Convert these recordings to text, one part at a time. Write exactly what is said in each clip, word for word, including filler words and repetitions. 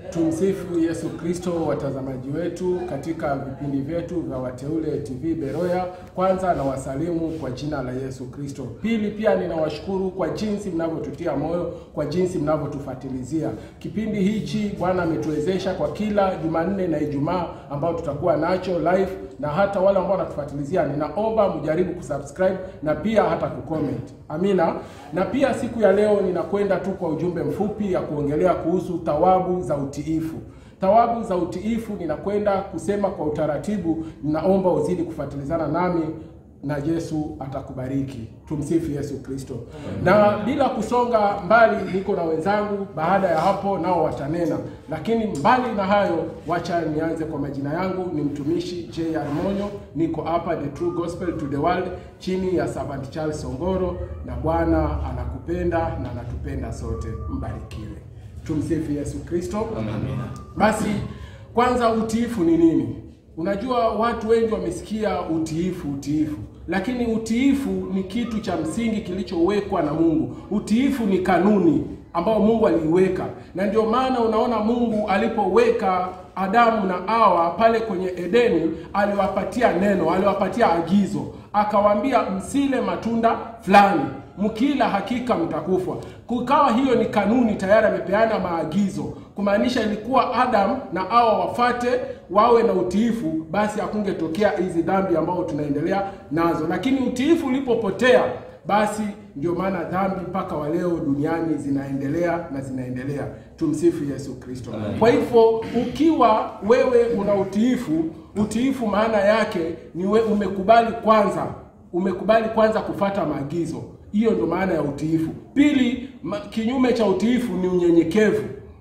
Tumsifu Yesu Kristo, watazamaji wetu katika vipindi vyetu vya Wateule T V Beroya. Kwanza na wasalimu kwa jina la Yesu Kristo. Pili pia ninawashukuru kwa jinsi mnavyotutia moyo, kwa jinsi mnavyotufuatilizia. Kipindi hichi Bwana ametuwezesha kwa kila Jumanne na Ijumaa ambao tutakuwa nacho live, na hata wale ambao wanatufuatilizia ninaomba mjaribu kusubscribe na pia hata kucomment. Amina. Na pia siku ya leo ninakwenda tu kwa ujumbe mfupi ya kuongelea kuhusu thawabu za utiifu. Thawabu za utiifu ninakwenda kusema kwa utaratibu, ninaomba uzidi kufuatilizana nami na Yesu atakubariki. Tumsifu Yesu Kristo. Na bila kusonga mbali, niko na wenzangu baada ya hapo nao watanena. Lakini mbali na hayo, wacha nianze kwa majina yangu. Ni mtumishi J R Monyo, niko hapa The True Gospel to the World chini ya Servant Charles Songoro, na Bwana anakupenda na anatupenda sote. Mbarikiwe. Tumsifu Yesu Kristo. Amen. Basi kwanza, utiifu ni nini? Unajua watu wengi wamesikia utiifu utiifu, lakini utiifu ni kitu cha msingi kilichowekwa na Mungu. Utiifu ni kanuni ambayo Mungu aliiweka, na ndio maana unaona Mungu alipoweka Adamu na Hawa pale kwenye Edeni, aliwapatia neno, aliwapatia agizo, akawaambia msile matunda fulani, mkila hakika mtakufa. Kukawa hiyo ni kanuni, tayari amepeana maagizo, kumaanisha ilikuwa Adam na Hawa wafate, wawe na utiifu, basi hakungetokea hizi dhambi ambao tunaendelea nazo. Lakini utiifu ulipopotea, basi ndio maana dhambi mpaka wa leo duniani zinaendelea na zinaendelea. Tumsifu Yesu Kristo. Kwa hivyo ukiwa wewe una utiifu, utiifu maana yake ni we umekubali kwanza, umekubali kwanza kufata maagizo. Hiyo ndio maana ya utiifu. Pili, kinyume cha utiifu ni unyenyekevu.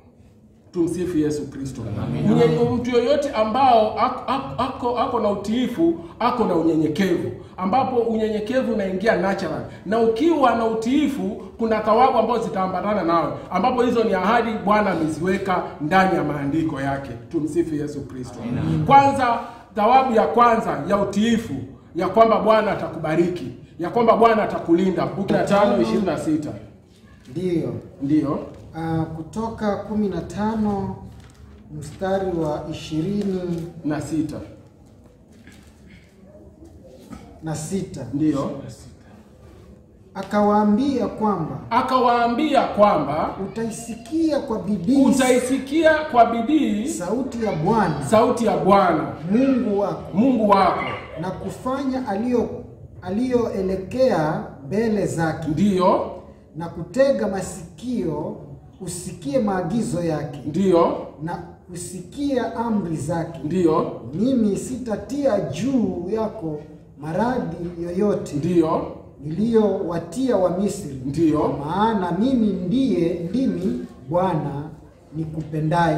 Tumsifu Yesu Kristo. Mtu yoyote ambao ako, ako, ako na utiifu, ako na unyenyekevu, ambapo unyenyekevu unaingia natural. Na ukiwa na utiifu, kuna thawabu ambazo zitaambatana nao, ambapo hizo ni ahadi Bwana ameziweka ndani ya maandiko yake. Tumsifu Yesu Kristo. Kwanza, thawabu ya kwanza ya utiifu ya kwamba Bwana atakubariki, ya kwamba Bwana atakulinda. kumi na tano ishirini na sita. Ndio. Ndio. Uh, kutoka kumi na tano mstari wa ishirini na sita. Na sita. Ndio. Akawaambia kwamba akawaambia kwamba utaisikia kwa bidii utaisikia kwa bidii sauti ya Bwana sauti ya Bwana Mungu wako Mungu wako, na kufanya alio alioelekea mbele zake. Ndio. Na kutega masikio usikie maagizo yake. Ndio. Na usikia amri zake. Ndio. Mimi sitatia juu yako maradhi yoyote. Ndio. Niliyowatia wa Misri. Ndio. Maana mimi ndiye ndimi Bwana nikupendaye.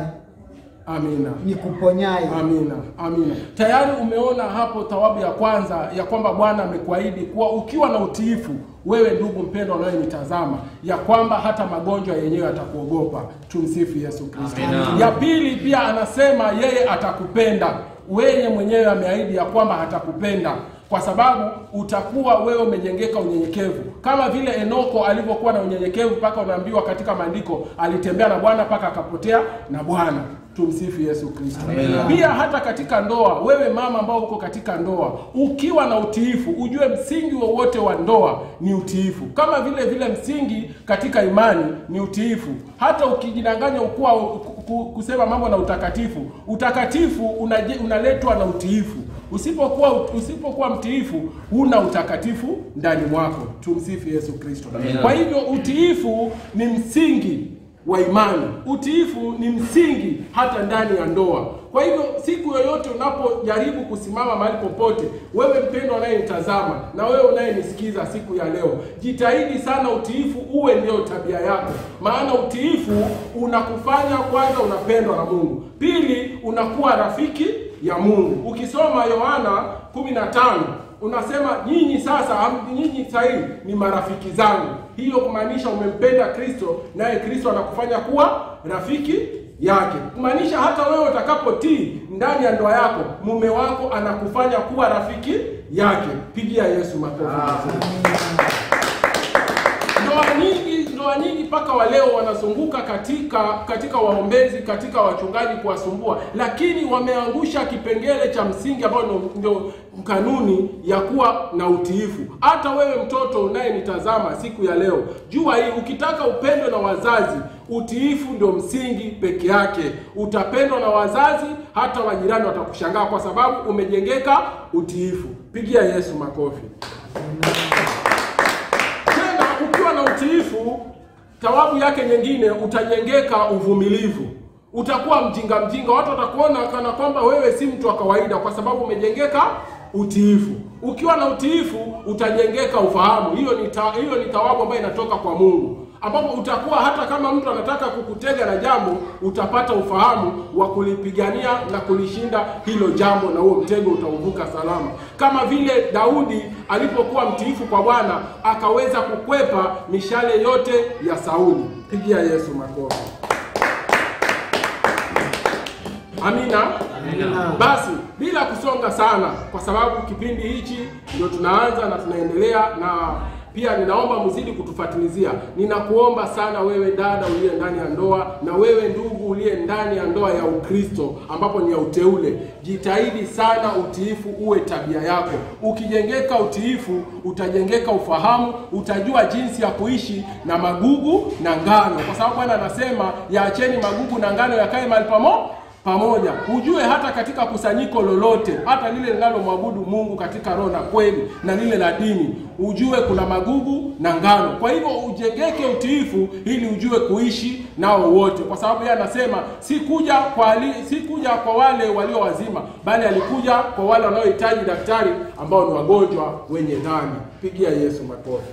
Amina. Nikuponyaye. Amina. Amina. Tayari umeona hapo thawabu ya kwanza ya kwamba Bwana amekuahidi kuwa ukiwa na utiifu, wewe ndugu mpendwa unayenitazama, ya kwamba hata magonjwa yenyewe atakuogopa. Tumsifu Yesu Kristo. Ya pili pia anasema yeye atakupenda. Wewe mwenyewe ameahidi ya kwamba atakupenda, kwa sababu utakuwa wewe umejengeka unyenyekevu. Kama vile Enoko alivyokuwa na unyenyekevu, paka unaambiwa katika maandiko alitembea na Bwana paka akapotea na Bwana. Tumsifu Yesu Kristo. Pia hata katika ndoa, wewe mama ambao uko katika ndoa, ukiwa na utiifu, ujue msingi wowote wa ndoa ni utiifu. Kama vile vile msingi katika imani ni utiifu. Hata ukijidanganya ukuwa kusema mambo na utakatifu, utakatifu unaletwa na utiifu. Usipokuwa usipokuwa mtiifu, huna utakatifu ndani mwako. Tumsifu Yesu Kristo. Kwa hivyo utiifu ni msingi wa imani. Utiifu ni msingi hata ndani ya ndoa. Kwa hivyo siku yoyote unapojaribu kusimama mahali popote, wewe mpendwa unayenitazama na wewe unayenisikiza siku ya leo, jitahidi sana utiifu uwe ndio tabia yako. Maana utiifu unakufanya kwanza unapendwa na Mungu. Pili, unakuwa rafiki ya Mungu. Ukisoma Yohana kumi na tano unasema nyinyi sasa nyinyi sahihi ni marafiki zangu. Hiyo kumaanisha umempenda Kristo, naye Kristo anakufanya kuwa rafiki yake. Kumaanisha hata wewe utakapotii ndani ya ndoa yako, mume wako anakufanya kuwa rafiki yake. Pigia Yesu makofi. Ndoa nyingi ndoa nyingi mpaka wa leo wanazunguka katika katika waombezi, katika wachungaji kuwasumbua, lakini wameangusha kipengele cha msingi ambao ndio kanuni ya kuwa na utiifu. Hata wewe mtoto unayenitazama siku ya leo, jua hii, ukitaka upendo na wazazi, utiifu ndio msingi peke yake. Utapendwa na wazazi, hata wajirani watakushangaa kwa sababu umejengeka utiifu. Pigia Yesu makofi. Tena ukiwa na utiifu, thawabu yake nyingine, utajengeka uvumilivu. Utakuwa mjinga mjinga, watu watakuona kana kwamba wewe si mtu wa kawaida kwa sababu umejengeka utiifu. Ukiwa na utiifu utajengeka ufahamu. Hiyo ni ta, hiyo ni thawabu ambayo inatoka kwa Mungu, ambapo utakuwa hata kama mtu anataka kukutega na jambo, utapata ufahamu wa kulipigania na kulishinda hilo jambo, na huo mtego utauvuka salama. Kama vile Daudi alipokuwa mtiifu kwa Bwana, akaweza kukwepa mishale yote ya Sauli. Pigia Yesu makofi. Amina. Amina. Basi bila kusonga sana, kwa sababu kipindi hichi ndio tunaanza na tunaendelea, na pia ninaomba mzidi kutufuatilizia. Ninakuomba sana wewe dada uliye ndani ya ndoa, na wewe ndugu uliye ndani ya ndoa ya Ukristo ambapo ni ya uteule, jitahidi sana utiifu uwe tabia yako. Ukijengeka utiifu, utajengeka ufahamu, utajua jinsi ya kuishi na magugu na ngano, kwa sababu Bwana anasema yaacheni magugu na ngano yakae mahali pamoja pamoja. Ujue hata katika kusanyiko lolote, hata lile linalomwabudu Mungu katika roho na kweli, na lile la dini, ujue kuna magugu na ngano. Kwa hivyo ujengeke utiifu ili ujue kuishi nao wote, kwa sababu yeye anasema si kuja kwa ali, si kuja kwa wale walio wazima, bali alikuja kwa wale wanaohitaji daktari, ambao ni wagonjwa wenye dhambi. Pigia Yesu makofi.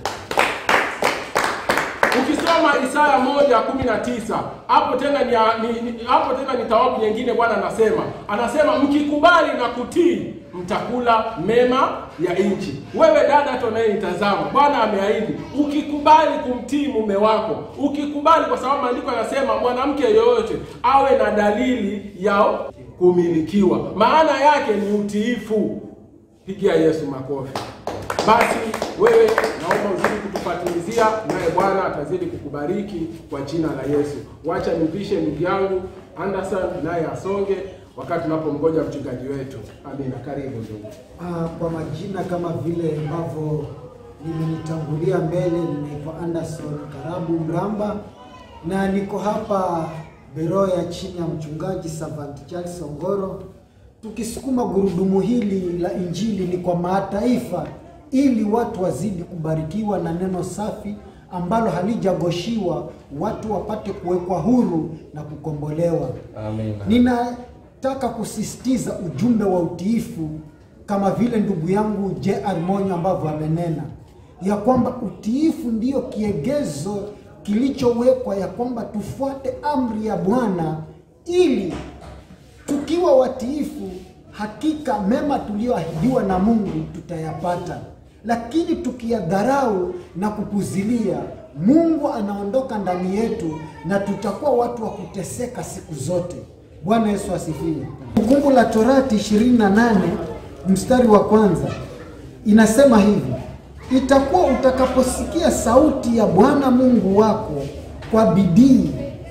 Ukisoma Isaya moja kumi na tisa, hapo tena ni, ni, ni hapo tena ni thawabu nyingine. Bwana anasema, anasema mkikubali na kutii mtakula mema ya nchi. Wewe dada hata unayenitazama, Bwana ameahidi ukikubali kumtii mume wako, ukikubali, kwa sababu maandiko yanasema mwanamke yoyote awe na dalili ya kumilikiwa. Maana yake ni utiifu. Pigia Yesu makofi. Basi wewe naomba uzidi kutufuatilizia, naye Bwana atazidi kukubariki kwa jina la Yesu. Wacha nipishe ndugu yangu Anderson naye asonge wakati tunapomgoja mchungaji wetu. Amina. Karibu ndugu. Ah, kwa majina kama vile ambavyo nimenitangulia mbele, ninaitwa Anderson Karabu Mramba, na niko hapa Beroya chini ya mchungaji Servant Charles Ongoro, tukisukuma gurudumu hili la Injili ni kwa mataifa, ili watu wazidi kubarikiwa na neno safi ambalo halijagoshiwa, watu wapate kuwekwa huru na kukombolewa. Amen. Ninataka kusisitiza ujumbe wa utiifu kama vile ndugu yangu J R Monyo ambavyo amenena, ya kwamba utiifu ndiyo kiegezo kilichowekwa ya kwamba tufuate amri ya Bwana, ili tukiwa watiifu hakika mema tulioahidiwa na Mungu tutayapata. Lakini tukiyadharau na kupuzilia, Mungu anaondoka ndani yetu na tutakuwa watu wa kuteseka siku zote. Bwana Yesu asifiwe. Kumbukumbu la Torati ishirini na nane mstari wa kwanza inasema hivi: itakuwa utakaposikia sauti ya Bwana Mungu wako kwa bidii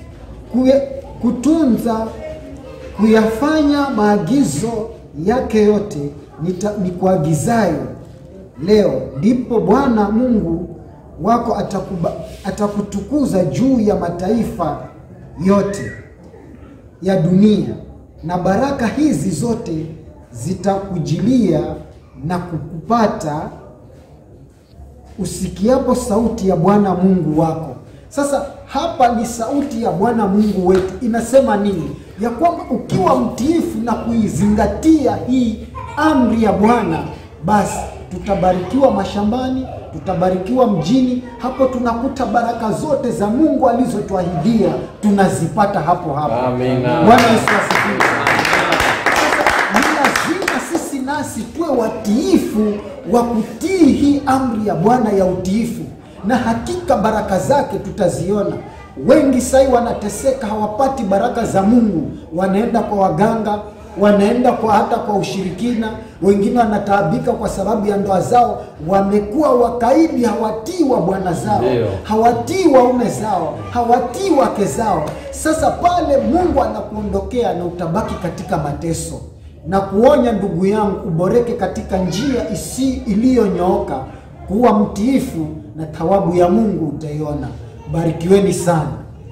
kutunza kuyafanya maagizo yake yote nikuagizayo leo, ndipo Bwana Mungu wako atakuba, atakutukuza juu ya mataifa yote ya dunia, na baraka hizi zote zitakujilia na kukupata usikiapo sauti ya Bwana Mungu wako. Sasa hapa ni sauti ya Bwana Mungu wetu. Inasema nini? Ya kwamba ukiwa mtiifu na kuizingatia hii amri ya Bwana, basi tutabarikiwa mashambani, tutabarikiwa mjini. Hapo tunakuta baraka zote za Mungu alizotuahidia tunazipata hapo hapo. Amina. Bwana Yesu asifiwe. Sasa ni lazima sisi nasi tuwe watiifu wa kutii hii amri ya Bwana ya utiifu, na hakika baraka zake tutaziona. Wengi sai wanateseka, hawapati baraka za Mungu, wanaenda kwa waganga, wanaenda kwa hata kwa ushirikina, wengine wanataabika kwa sababu ya ndoa zao, wamekuwa wakaidi, hawatii wa bwana zao, hawatii waume zao, hawatii wake zao. Sasa pale Mungu anakuondokea na utabaki katika mateso. Na kuonya ndugu yangu, uboreke katika njia isi iliyonyooka, kuwa mtiifu na thawabu ya Mungu utaiona. Barikiweni sana.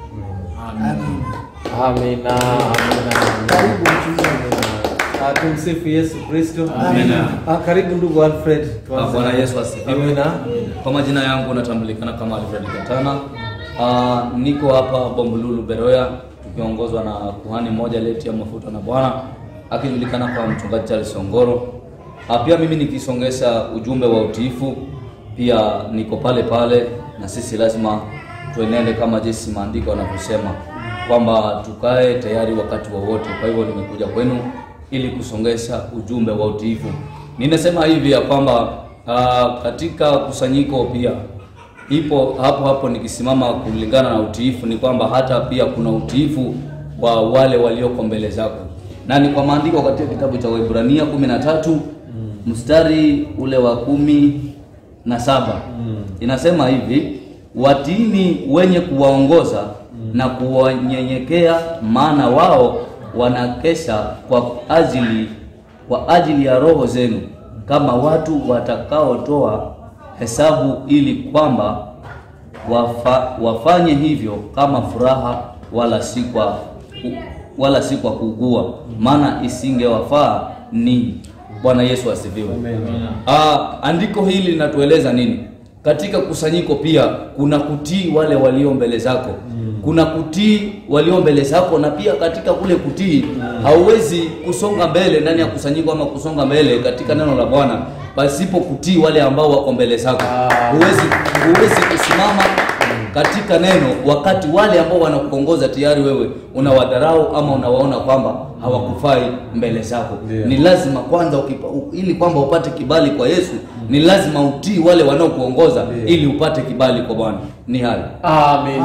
Amen. Amina. Amina. Karibu mchungaji. Tumsifu Yesu Kristo. Amina. Ah, karibu ndugu Alfred. Bwana Yesu asifiwe. Amina. Kwa majina yangu natambulikana kama Alfred Katana. Ah, niko hapa Bombolulu Beroya tukiongozwa na kuhani mmoja leti ya mafuta na Bwana akijulikana kwa mchungaji Charles Songoro. Ah, pia mimi nikisongesha ujumbe wa utiifu, pia niko pale pale, na sisi lazima tuenende kama jinsi maandiko yanavyosema kwamba tukae tayari wakati wowote. Kwa hivyo nimekuja kwenu ili kusongesha ujumbe wa utiifu. Ninasema hivi ya kwamba uh, katika kusanyiko pia ipo hapo hapo nikisimama kulingana na utiifu, ni kwamba hata pia kuna utiifu wa wale walioko mbele zako. Na ni kwa maandiko katika kitabu cha Waebrania kumi na tatu mm. mstari ule wa kumi na saba mm. inasema hivi, watini wenye kuwaongoza mm. na kuwanyenyekea, maana wao wanakesha kwa ajili kwa ajili ya roho zenu, kama watu watakaotoa hesabu, ili kwamba wafa, wafanye hivyo kama furaha, wala si kwa wala si kwa kuugua, maana isingewafaa ninyi. Bwana Yesu asifiwe. Ah, andiko hili linatueleza nini? Katika kusanyiko pia kuna kutii wale walio mbele zako. Mm. Kuna kutii walio mbele zako, na pia katika kule kutii mm. hauwezi kusonga mbele ndani ya kusanyiko ama kusonga mbele katika neno la Bwana pasipo kutii wale ambao wako mbele zako. Ah. Huwezi huwezi kusimama katika neno wakati wale ambao wanakuongoza tayari wewe unawadharau ama unawaona kwamba hawakufai mbele zako. Yeah. Ni lazima kwanza ukipa, ili kwamba upate kibali kwa Yesu, mm. ni lazima utii wale wanaokuongoza. Yeah. Ili upate kibali kwa Bwana. Ni hayo. Amina.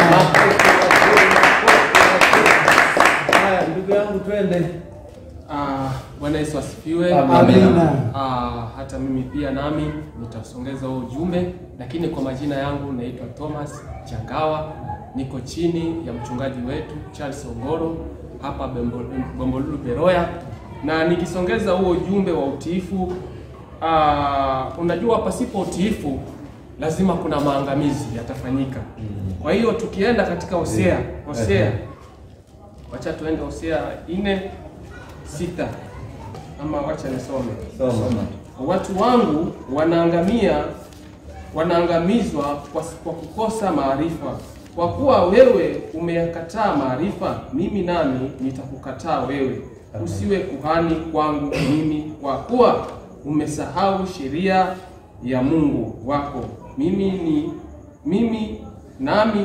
Haya ndugu yangu twende. Ah, Bwana Yesu asifiwe. Amina. Ah, hata mimi pia nami nitasongeza huo ujumbe, lakini kwa majina yangu naitwa Thomas Changawa, niko chini ya mchungaji wetu Charles Songoro hapa Bombolulu Beroya, na nikisongeza huo ujumbe wa utiifu. Ah, unajua pasipo utiifu lazima kuna maangamizi yatafanyika. Kwa hiyo tukienda katika Hosea, Hosea wacha tuende Hosea nne sita, ama wacha nisome. Soma. Watu wangu wanaangamia wanaangamizwa kwa, kwa kukosa maarifa. Kwa kuwa wewe umeyakataa maarifa, mimi nami nitakukataa wewe. Usiwe kuhani kwangu mimi, kwa kuwa umesahau sheria ya Mungu wako. Mimi ni mimi nami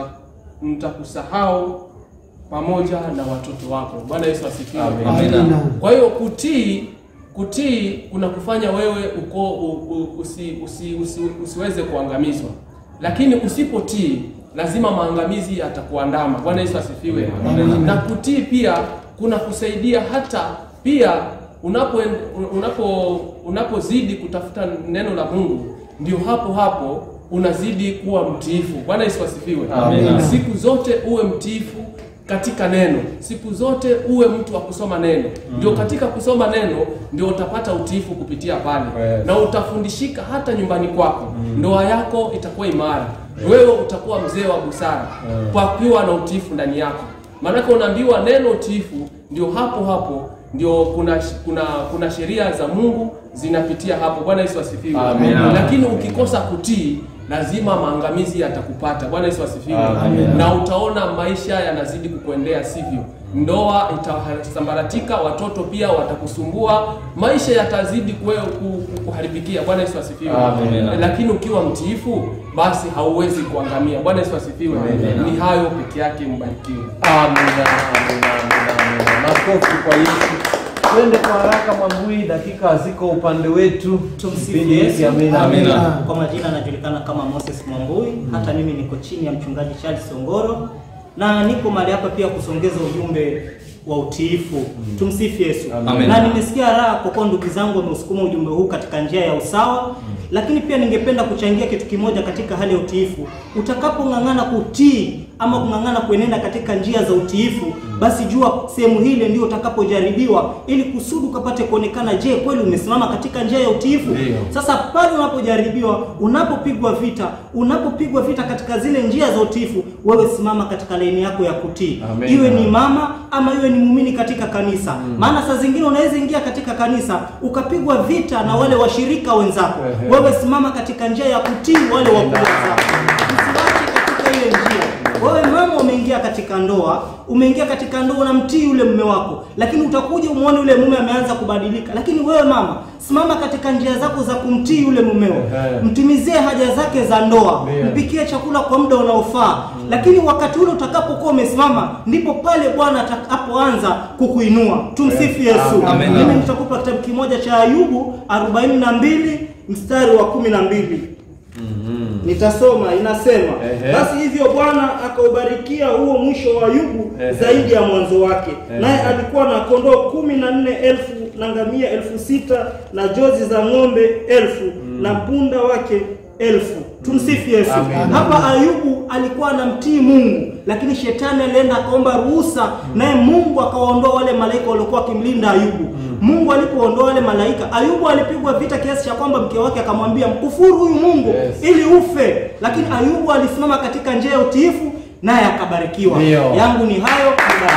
nitakusahau pamoja na watoto wako. Bwana Yesu asifiwe. Amina. Kwa hiyo kutii kutii kuna kufanya wewe uko usi, usi, usi, usiweze kuangamizwa. Lakini usipotii lazima maangamizi yatakuandama. Bwana Yesu asifiwe. Na kutii pia kuna kusaidia hata pia unapo unapo unapozidi kutafuta neno la Mungu, ndio hapo hapo unazidi kuwa mtiifu. Bwana Yesu asifiwe. Amen. Siku zote uwe mtiifu katika neno. Siku zote uwe mtu wa kusoma neno. Mm. Ndio katika kusoma neno ndio utapata utiifu kupitia pale. Yes. Na utafundishika hata nyumbani kwako. Mm. Ndoa yako itakuwa imara. Yes. Wewe utakuwa mzee wa busara. Mm. Kwa kuwa na utiifu ndani yako. Maana unaambiwa neno utiifu ndio hapo hapo ndio kuna kuna kuna sheria za Mungu zinapitia hapo. Bwana Yesu asifiwe. Lakini ukikosa kutii lazima maangamizi yatakupata. Bwana Yesu asifiwe. Na utaona maisha yanazidi kukuendea sivyo. Ndoa itasambaratika, watoto pia watakusumbua, maisha yatazidi kuharibikia. Bwana Yesu asifiwe. Lakini ukiwa mtiifu basi hauwezi kuangamia. Bwana Yesu asifiwe. Ni hayo peke yake, mbarikiwe. Amina. Amina. Amina. Makofi kwa Yesu. Twende kwa haraka Mwambui, dakika ziko upande wetu. Tumsifu Yesu. Amina. Amina. Kwa majina anajulikana kama Moses Mwambui. Mm. Hata mimi niko chini ya mchungaji Charles Songoro, na niko mahali hapa pia kusongeza ujumbe wa utiifu. Mm. Tumsifu Yesu. Amen. Na nimesikia raha kwa kuwa ndugu zangu wameusukuma ujumbe huu katika njia ya usawa. Mm. Lakini pia ningependa kuchangia kitu kimoja katika hali ya utiifu. Utakapong'ang'ana kutii ama kung'ang'ana kuenenda katika njia za utiifu, mm. basi jua sehemu hile ndio utakapojaribiwa ili kusudi ukapate kuonekana, je, kweli umesimama katika njia ya utiifu? Dio. Sasa pale unapojaribiwa, unapopigwa vita, unapopigwa vita katika zile njia za utiifu, wewe simama katika laini yako ya kutii. Amen. Iwe ni mama ama iwe ni muumini katika kanisa. Mm. Maana saa zingine unaweza ingia katika kanisa ukapigwa vita na wale washirika wenzako. Mm. Wewe simama katika njia ya kutii wale wakubwa zako. Usiwache katika ile njia. Wewe mama umeingia katika ndoa, umeingia katika ndoa na mtii yule mume wako, lakini utakuja umuone yule mume ameanza kubadilika. Lakini wewe mama, simama katika njia zako za kumtii yule mumeo. Mtimizie haja zake za ndoa, mpikie chakula kwa muda unaofaa. Mm. Lakini wakati ule utakapokuwa umesimama, ndipo pale Bwana atakapoanza kukuinua. Tumsifu Yesu. Mimi nitakupa kitabu kimoja cha Ayubu arobaini na mbili mstari wa kumi na mbili. Mm-hmm. Nitasoma, inasema, Ehe. Basi hivyo Bwana akaubarikia huo mwisho wa Ayubu zaidi ya mwanzo wake. Naye alikuwa na kondoo kumi na nne elfu na ngamia elfu sita na jozi za ng'ombe elfu mm. na punda wake elfu. Tumsifu Yesu. Amen. Hapa Ayubu alikuwa anamtii Mungu, lakini shetani alienda akaomba ruhusa, mm. naye Mungu akawaondoa wale malaika waliokuwa wakimlinda Ayubu. Mm. Mungu alipoondoa wale malaika, Ayubu alipigwa vita kiasi cha kwamba mke wake akamwambia, mkufuru huyu Mungu, yes. ili ufe. Lakini Ayubu alisimama katika njia ya utiifu, naye akabarikiwa. Dio. Yangu ni hayo.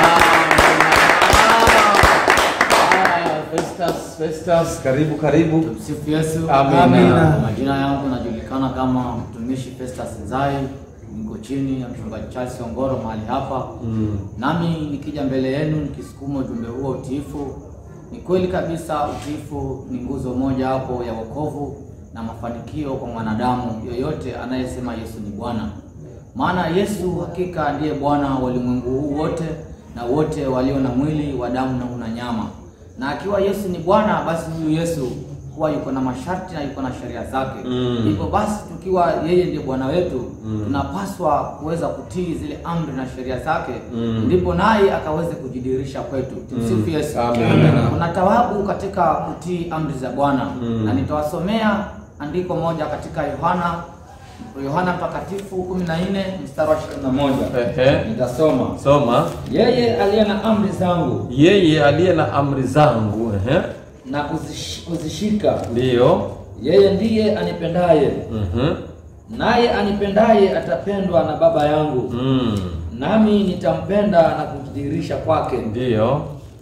Festus, Festus, karibu karibu. Tumsifu Yesu. Amen. Amen. Majina yangu najulikana kama mtumishi Festus Nzai, niko chini ya mchungaji Charles Ongoro mahali hapa. Mm. Nami nikija mbele yenu nikisukuma ujumbe huo utiifu. Ni kweli kabisa utiifu ni nguzo moja hapo ya wokovu na mafanikio kwa mwanadamu yoyote anayesema Yesu ni Bwana. Maana Yesu hakika ndiye Bwana wa ulimwengu huu wote na wote walio na mwili wa damu na una nyama. Na akiwa Yesu ni Bwana, basi huyu Yesu huwa yuko na masharti na yuko na sheria zake. Mm. Hivyo basi tukiwa yeye ndiye Bwana wetu, mm. tunapaswa kuweza kutii zile amri na sheria zake, mm. ndipo naye akaweze kujidirisha kwetu. Tumsifu Yesu. Amen. Kuna thawabu katika kutii amri za Bwana. Mm. Na nitawasomea andiko moja katika Yohana Yohana mtakatifu kumi na nne mstari wa ishirini na moja. Ehe. Nitasoma. Soma. Yeye aliye na amri zangu. Yeye aliye na amri zangu, ehe, na kuzish, kuzishika. Ndio. Yeye ndiye anipendaye. Mhm. Naye anipendaye atapendwa na Baba yangu. Mm. Nami nitampenda na kujidhihirisha kwake. Ndio.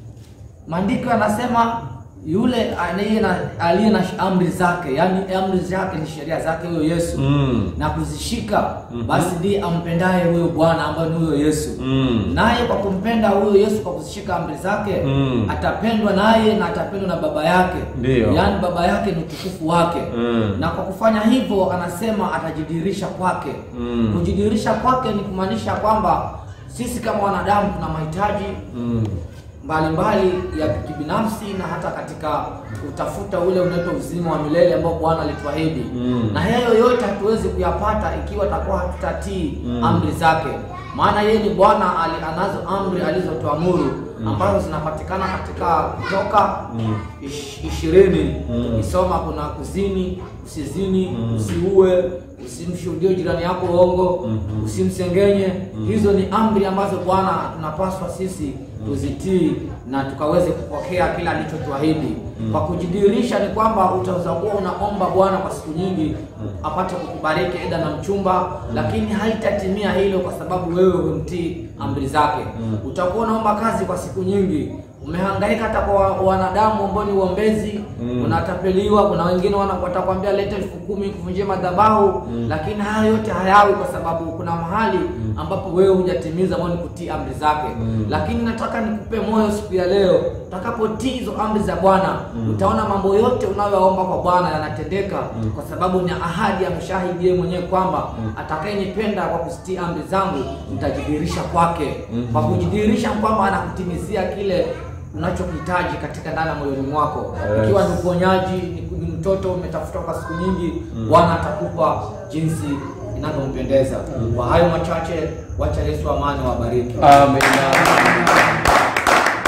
Maandiko yanasema yule aliye na aliye na amri zake, yani amri zake ni sheria zake huyo Yesu, mm. na kuzishika, mm -hmm. basi ndiye ampendaye huyo Bwana ambaye ni huyo Yesu. Mm. Naye kwa kumpenda huyo Yesu kwa kuzishika amri zake, mm. atapendwa naye na atapendwa na Baba yake. Ndio. Yani Baba yake ni utukufu wake. Mm. Na kwa kufanya hivyo anasema atajidirisha kwake. Mm. Kujidirisha kwake ni kumaanisha kwamba sisi kama wanadamu tuna mahitaji mm. mbalimbali ya kibinafsi na hata katika utafuta ule unaitwa uzima wa milele ambao Bwana alituahidi. Mm. Na hayo yote hatuwezi kuyapata ikiwa takuwa hatutatii mm. amri zake. Maana yeye ni Bwana, anazo amri alizotuamuru mm. ambazo zinapatikana katika Kutoka mm. ishirini. Mm. Isoma kuna kuzini, usizini, mm. usiue, usimshuhudie jirani yako uongo, mm -hmm. usimsengenye. Mm. Hizo ni amri ambazo Bwana tunapaswa sisi tuzitii na tukaweze kupokea kila alichotuahidi. Mm. Kwa kujidirisha ni kwamba utaweza kuwa unaomba Bwana kwa siku nyingi mm. apate kukubariki eda na mchumba, mm. lakini haitatimia hilo kwa sababu wewe humtii amri zake. Mm. Utakuwa unaomba kazi kwa siku nyingi, umehangaika hata kwa wanadamu ambao ni uombezi, mm. unatapeliwa, kuna wengine watakwambia leta elfu kumi kuvunjia madhabahu, mm. lakini haya yote hayawi kwa sababu kuna mahali mm. ambapo wewe hujatimiza ambao ni kutii amri zake. Mm. Lakini nataka nikupe moyo siku ya leo, utakapotii hizo amri za Bwana, mm. utaona mambo yote unayoomba kwa Bwana yanatendeka, mm. kwa sababu ni ahadi ya mshahidi yeye mwenyewe kwamba mm. atakayenipenda kwa kuzitii amri zangu nitajidhihirisha kwake. Mm. Kwa kujidhihirisha kwamba anakutimizia kile unachokihitaji katika ndani ya moyoni mwako. Yes. Ikiwa ni uponyaji, ni mtoto umetafuta kwa siku nyingi, mm. Bwana atakupa jinsi inavyompendeza. Mm. Kwa hayo machache, wacha Yesu amani wabariki. Amen.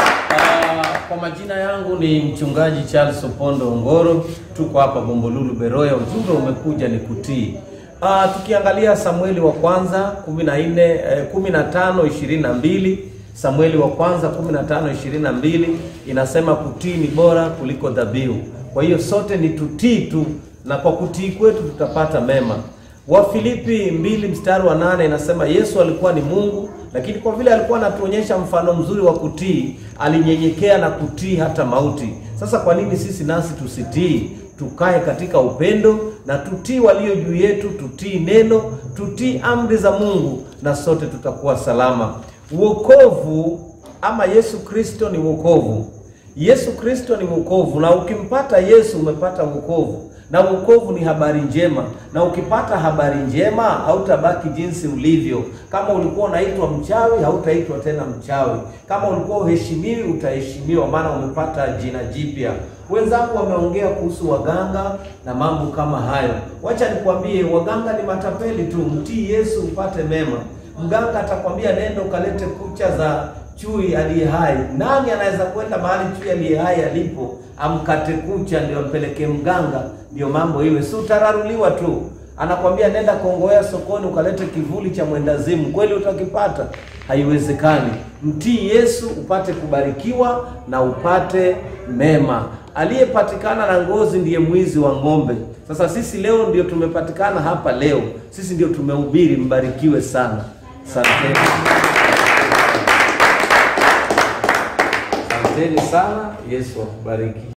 kwa majina yangu ni mchungaji Charles Opondo Ngoro. Tuko hapa Bombolulu Beroya. Ujumbe umekuja ni kutii. Ah, tukiangalia Samueli wa kwanza kumi na nne eh, kumi na tano ishirini na mbili, Samueli wa kwanza kumi na tano ishirini na mbili inasema kutii ni bora kuliko dhabihu. Kwa hiyo sote ni tutii tu, na kwa kutii kwetu tutapata mema. Wafilipi mbili mstari wa nane inasema Yesu alikuwa ni Mungu, lakini kwa vile alikuwa anatuonyesha mfano mzuri wa kutii, alinyenyekea na kutii hata mauti. Sasa kwa nini sisi nasi tusitii? Tukae katika upendo na tutii walio juu yetu, tutii neno, tutii amri za Mungu, na sote tutakuwa salama. Wokovu ama Yesu Kristo ni wokovu. Yesu Kristo ni wokovu, na ukimpata Yesu umepata wokovu. Na wokovu ni habari njema, na ukipata habari njema hautabaki jinsi ulivyo. Kama ulikuwa unaitwa mchawi, hautaitwa tena mchawi. Kama ulikuwa uheshimiwi, utaheshimiwa, maana umepata jina jipya. Wenzangu wameongea kuhusu waganga na mambo kama hayo. Wacha nikwambie, waganga ni matapeli tu. Mtii Yesu upate mema. Mganga atakwambia nenda ukalete kucha za chui aliye hai. Nani anaweza kwenda mahali chui aliye hai alipo amkate kucha ndio ampeleke mganga ndio mambo iwe? Si utararuliwa tu. Anakwambia nenda Kongoea sokoni ukalete kivuli cha mwendazimu. Kweli utakipata? Haiwezekani. Mtii Yesu upate kubarikiwa na upate mema. Aliyepatikana na ngozi ndiye mwizi wa ng'ombe. Sasa sisi leo ndio tumepatikana hapa leo. Sisi ndio tumehubiri. Mbarikiwe sana. Asanteni. Asanteni sana. Yesu akubariki.